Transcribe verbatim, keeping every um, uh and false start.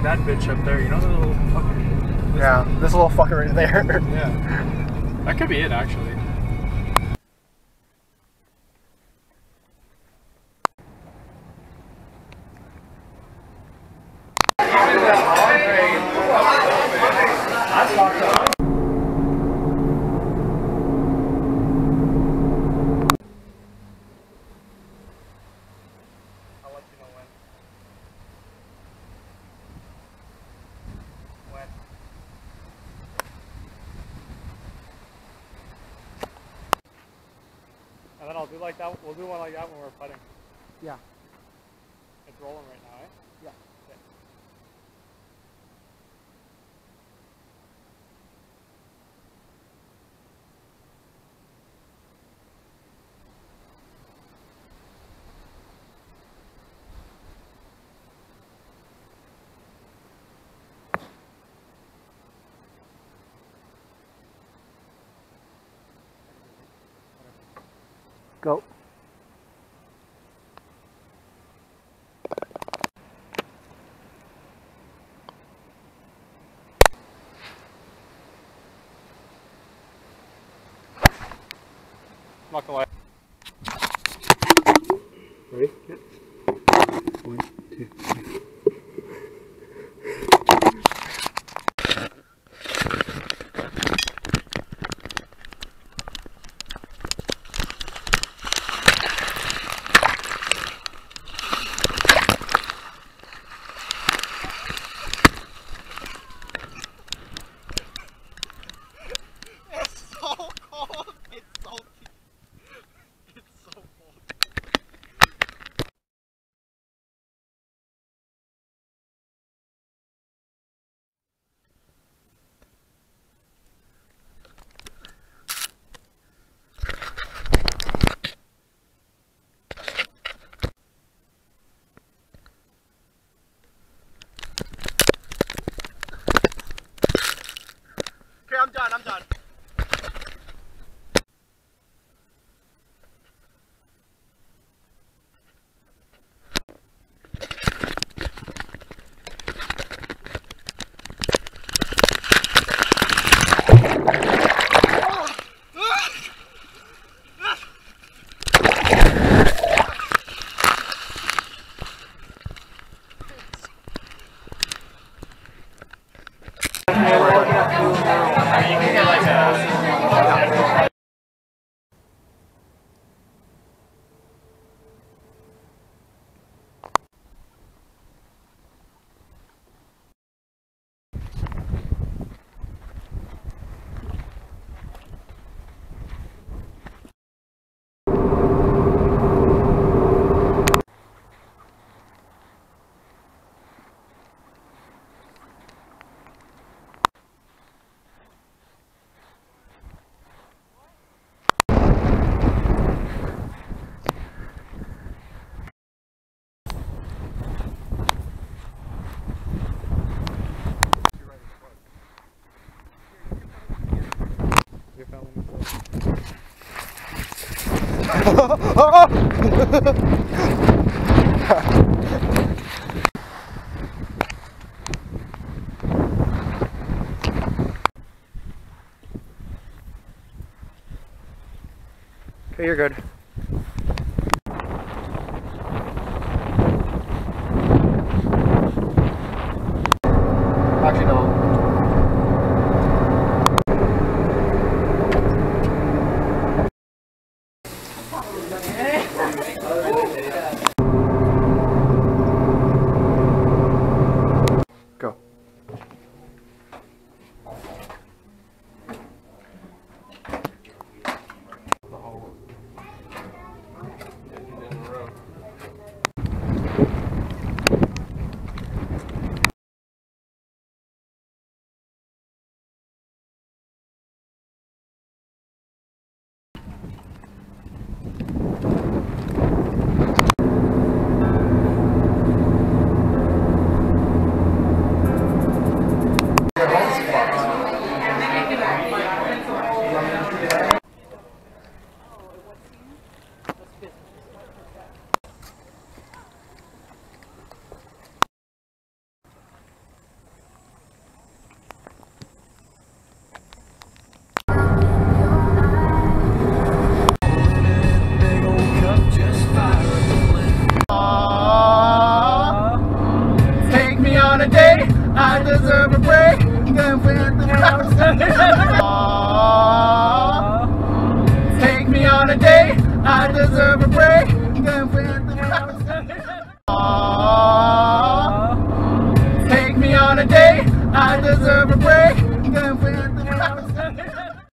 like that bitch up there, you know, the little fucker. Yeah, this little fucker right there. Yeah. That could be it, actually. And then I'll do like that. We'll do one like that when we're putting. Yeah. It's rolling right now, eh? Yeah. Okay. Go. Not gonna lie. Ready? Yeah. One, two, three. Okay, I'm done, I'm done. Okay, you're good. Actually, no. Go. I deserve a break. Then we at the house. Take me on a date. I deserve a break. Then we at the house. Take me on a date. I deserve a break.